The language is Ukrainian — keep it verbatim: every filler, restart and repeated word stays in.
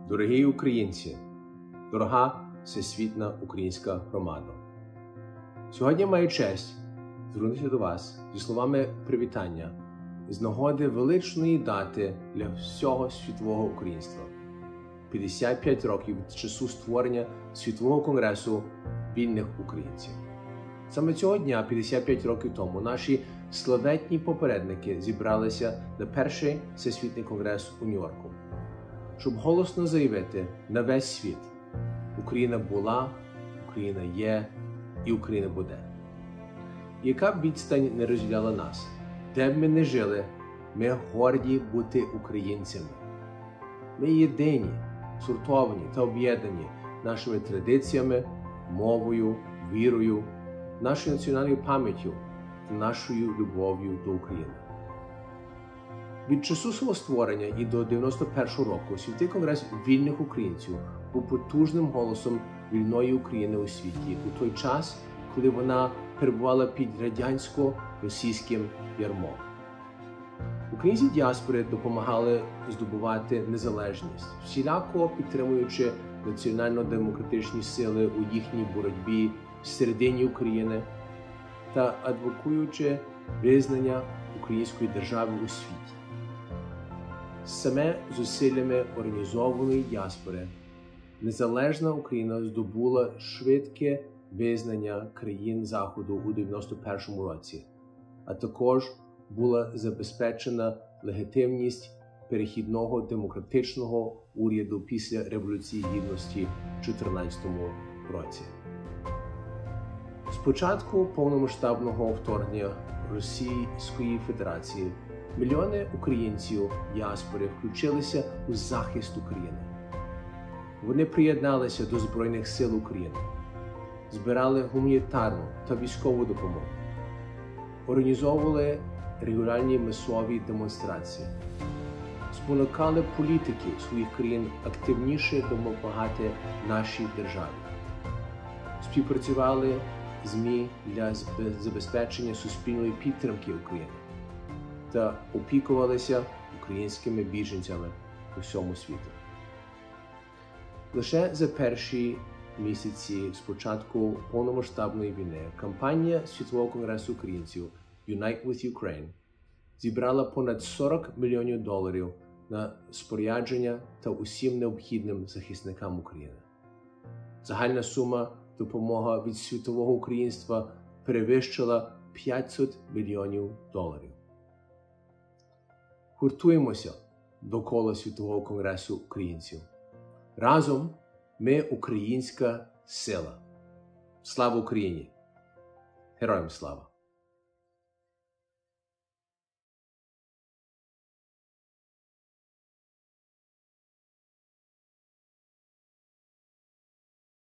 Дорогі українці, дорога всесвітня українська громада. Сьогодні маю честь звернутися до вас зі словами привітання з нагоди величної дати для всього світового українства. п'ятдесят п'ять років від часу створення Світового конгресу вільних українців. Саме цього дня, п'ятдесят п'ять років тому, наші славетні попередники зібралися на перший всесвітній конгрес у Нью-Йорку, щоб голосно заявити на весь світ: Україна була, Україна є і Україна буде. Яка б відстань не розділяла нас, де б ми не жили, ми горді бути українцями. Ми єдині, згуртовані та об'єднані нашими традиціями, мовою, вірою, нашою національною пам'яттю та нашою любов'ю до України. Від часу свого створення і до дев'яносто першого року Світовий конгрес вільних українців був потужним голосом вільної України у світі у той час, коли вона перебувала під радянсько-російським ярмом. Українці діаспори допомагали здобувати незалежність, всіляко підтримуючи національно-демократичні сили у їхній боротьбі всередині України та адвокуючи визнання української держави у світі. Саме зусиллями організованої діаспори незалежна Україна здобула швидке визнання країн Заходу у дев'яносто першому році, а також була забезпечена легітимність перехідного демократичного уряду після Революції Гідності в дві тисячі чотирнадцятому році. З початку повномасштабного вторгнення Російської Федерації мільйони українців діаспори включилися у захист України. Вони приєдналися до Збройних сил України, збирали гуманітарну та військову допомогу, організовували регулярні масові демонстрації, спонукали політиків своїх країн активніше допомагати нашій державі, співпрацювали з ЗМІ для забезпечення суспільної підтримки України та опікувалися українськими біженцями у всьому світі. Лише за перші місяці з початку повномасштабної війни кампанія Світового конгресу українців Unite with Ukraine зібрала понад сорок мільйонів доларів на спорядження та усім необхідним захисникам України. Загальна сума допомоги від світового українства перевищила п'ятсот мільйонів доларів. Гуртуємося довкола Світового конгресу українців. Разом ми українська сила. Слава Україні! Героям слава!